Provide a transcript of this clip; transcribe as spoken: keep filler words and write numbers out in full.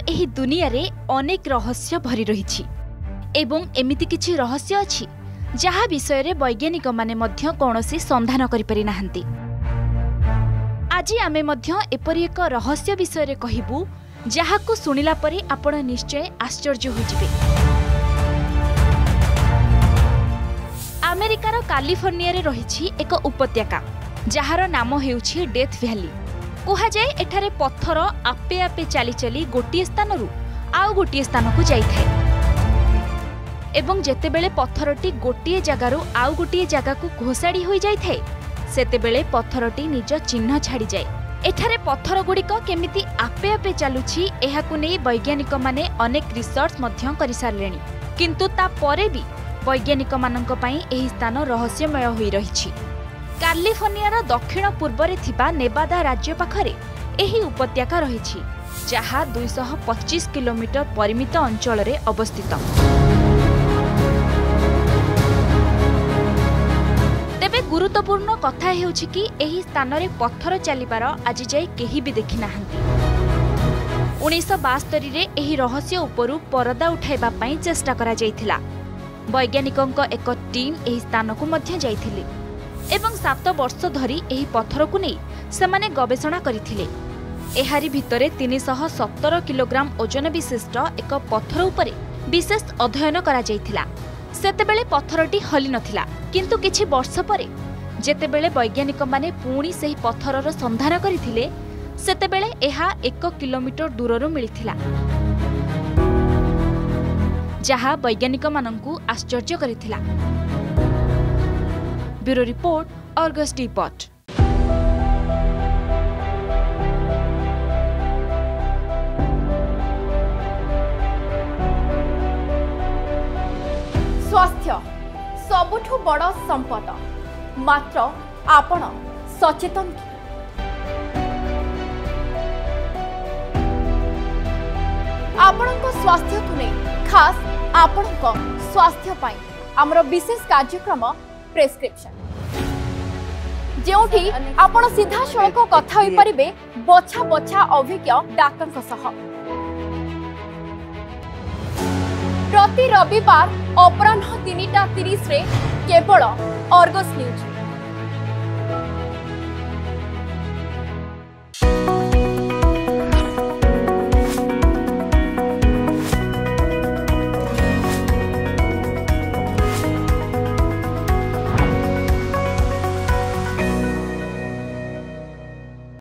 एही दुनिया रे अनेक रहस्य भरी रही एवं एमिति किछि रहस्य अछि जहा विषय रे वैज्ञानिक माने मध्य कोनोसी संधान करि पारि नाहंती। आज आमे मध्य एपरि एक रहस्य विषय रे कहिबू जहाकू सुनिला परे आपण निश्चय आश्चर्य हो जिवे। अमेरिकार कैलिफोर्निया रे रहिछि एक उपत्यका जहार नाम हेउछि डेथ वैली। कुहा जाए एठारे पत्थर आपे आपे चली चली गोटे स्थान रु आउ गोटे स्थान को जाइथाय एवं जेतेबेले पत्थरटी गोटे जगारू आउ गोटे जगह को घोषाड़ी हो जाइथाय सेतेबेले पत्थरटी निज चिन्ह छाड़ी जाए। एठारे पत्थर गुड़िक केमिति आपे आपे चलुछि एहाकु नै वैज्ञानिक माने अनेक रिसर्च मध्य करि सारलेनी, किंतु ता परे भी वैज्ञानिक मानक पई एही स्थान रहस्यमय होई रहिछि। कैलिफोर्नियार दक्षिण पूर्व रे थिबा नेवादा राज्य पाखरे एही उपत्यका रहिछि जहा दो सौ पच्चीस किलोमीटर परिमित अंचल रे अवस्थित। तेबे गुरुत्वपूर्ण कथा हेउछि कि एही स्थान रे पत्थर चलिबार आज जाय केही भी देखि नाहंती। उन्नीस सौ बास्तरी रे एही रहस्य उपरु परदा उठाइबा पई चेष्टा करा जायथिला। वैज्ञानिकंक एक टीम एही स्थान को मध्य जायथिले एवं सात वर्ष धरी एही पत्थर को नहीं सेमाने गवेषणा करिथिले। एहारी भितरे तीन सौ सत्तर किलोग्राम ओजन विशिष्ट एक पत्थर उपरे विशेष अध्ययन करा जायथिला। सेतेबेले पत्थरटी हली नथिला, किंतु किछि वर्ष परे जेतेबेले वैज्ञानिक माने पुणी सेही पत्थरर संधान करिथिले सेतेबेले एहा एक किलोमीटर दूररु मिलिथिला, जहा वैज्ञानिक मानंकु आश्चर्य करिथिला। ब्यूरो रिपोर्ट, अर्गस डिपॉट। स्वास्थ्य सबुठु बड़ संपद, मात्र आपण सचेतन कि? आपणक स्वास्थ्य को नहीं खास आपणक स्वास्थ्य पाई आमर विशेष कार्यक्रम प्रेस्क्रिप्शन, जेउठी आपण सीधा सड़क कथा होई परिबे बछा बछा अभिज्ञ डाक्टर सह। प्रति रविवार अपराह्न तीन टा तीस रे केवल अर्गस न्यूज।